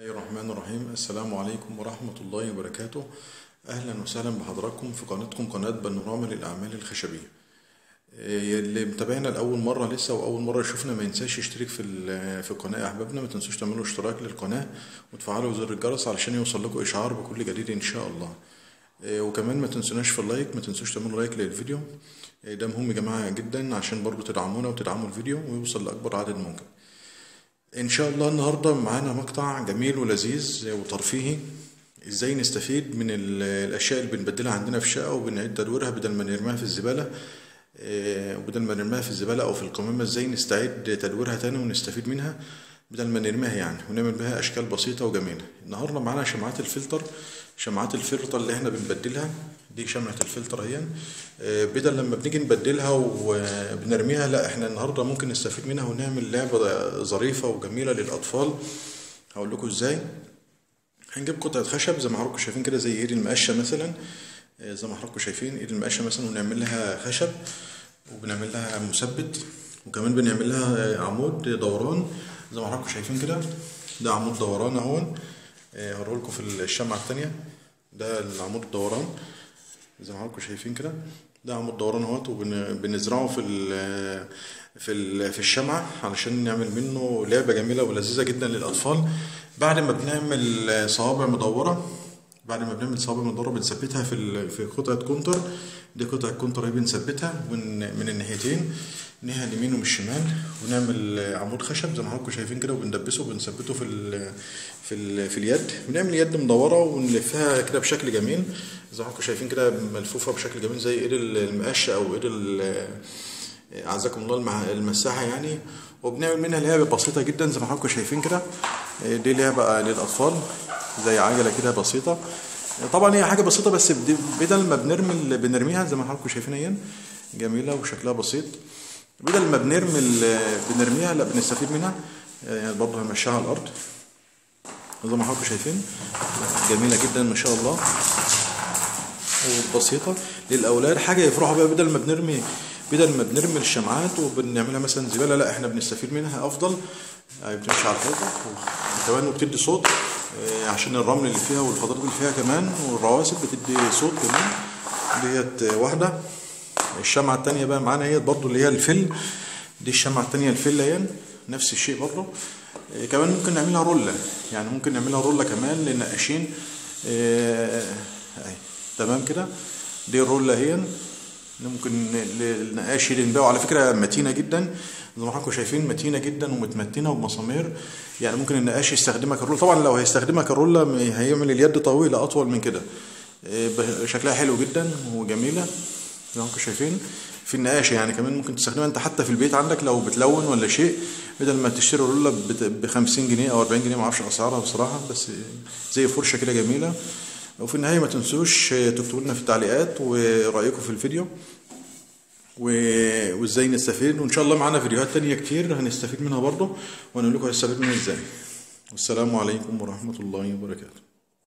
الله الرحمن الرحيم. السلام عليكم ورحمة الله وبركاته. أهلا وسهلا بحضراتكم في قناتكم قناة بانوراما للأعمال الخشبية. اللي متابعنا لأول مرة لسه وأول مرة يشوفنا ما ينساش يشترك في القناة يا أحبابنا. ما تنسوش تعملوا اشتراك للقناة وتفعلوا زر الجرس علشان يوصل لكم إشعار بكل جديد إن شاء الله. وكمان ما تنسوناش في اللايك، ما تنسوش تعملوا لايك للفيديو، ده مهم يا جماعة جدا عشان برضو تدعمونا وتدعموا الفيديو ويوصل لأكبر عدد ممكن. ان شاء الله النهارده معانا مقطع جميل ولذيذ وترفيهي، ازاي نستفيد من الاشياء اللي بنبدلها عندنا في الشقه وبنعيد تدويرها بدل ما نرميها في الزباله، او في القمامه. ازاي نستعيد تدويرها تاني ونستفيد منها بدل ما نرميها يعني، ونعمل بها اشكال بسيطه وجميله. النهارده معانا شمعات الفلتر اللي احنا بنبدلها. دي شمعة الفلتر اهي، بدل لما بنيجي نبدلها وبنرميها، لا احنا النهارده ممكن نستفيد منها ونعمل لعبة ظريفة وجميلة للأطفال. هقول لكم ازاي. هنجيب قطعة خشب زي ما حضراتكم شايفين كده، زي ايد المقشة مثلا، زي ما حضراتكم شايفين ايد المقشة مثلا، ونعمل لها خشب وبنعمل لها مثبت، وكمان بنعمل لها عمود دوران زي ما حضراتكم شايفين كده. ده عمود دوران اهون، هوريهولكم في الشمعة التانية. ده العمود الدوران زي ما حضراتكم شايفين كده. ده عمود دوران اهوت، وبنزرعه في الشمعة علشان نعمل منه لعبة جميلة ولذيذة جدا للأطفال. بعد ما بنعمل صوابع مدورة بنثبتها في قطعة كونتر. دي قطعة كونتر اهي بنثبتها من الناحيتين، الناحية اليمين والشمال، ونعمل عمود خشب زي ما حضراتكم شايفين كده، وبندبسه وبنثبته في اليد. بنعمل يد مدورة ونلفها كده بشكل جميل زي ما حضراتكم شايفين كده، ملفوفة بشكل جميل زي ايد المقشة او ايد اعزكم الله المساحة يعني. وبنعمل منها لعبة بسيطة جدا زي ما حضراتكم شايفين كده. دي لعبة للأطفال زي عجلة كده بسيطة. طبعا هي حاجة بسيطة، بس بدل ما بنرميها زي ما حضراتكم شايفين اهي، جميلة وشكلها بسيط. بدل ما بنرميها لا بنستفيد منها يعني. برضه همشيها على الأرض زي ما حضراتكم شايفين، جميلة جدا ما شاء الله وبسيطة للأولاد. حاجة يفرحوا بيها، بدل ما بنرمي الشمعات وبنعملها مثلا زبالة، لا احنا بنستفيد منها أفضل. بتمشي على الحيطة وكمان وبتدي صوت عشان الرمل اللي فيها والفضلات اللي فيها كمان والرواسب بتدي صوت كمان. ديت واحدة. الشمعة التانية بقى معانا هي برضو اللي هي الفل. دي الشمعة التانية الفل اهي، نفس الشيء برضو. كمان ممكن نعملها رولة، يعني ممكن نعملها رولة كمان للنقاشين. تمام كده. دي الرولة اهي ممكن النقاش ينباعوا. على فكرة متينة جدا زي ما حضراتكم شايفين، متينة جدا ومتمتنة وبمسامير. يعني ممكن النقاش يستخدمها كرولة. طبعا لو هيستخدمها كرولة هيعمل اليد طويلة أطول من كده. شكلها حلو جدا وجميلة زي ما حضراتكم شايفين في النقاشة. يعني كمان ممكن تستخدمها انت حتى في البيت عندك لو بتلون ولا شيء، بدل ما تشتري رولة ب50 جنيه أو 40 جنيه، معرفش أسعارها بصراحة، بس زي فرشة كده جميلة. وفي النهاية ما تنسوش تكتبوا لنا في التعليقات ورأيكم في الفيديو وازاي نستفيد. وان شاء الله معانا فيديوهات تانية كتير هنستفيد منها برضه، وهنقول لكم هنستفيد منها ازاي. والسلام عليكم ورحمة الله وبركاته.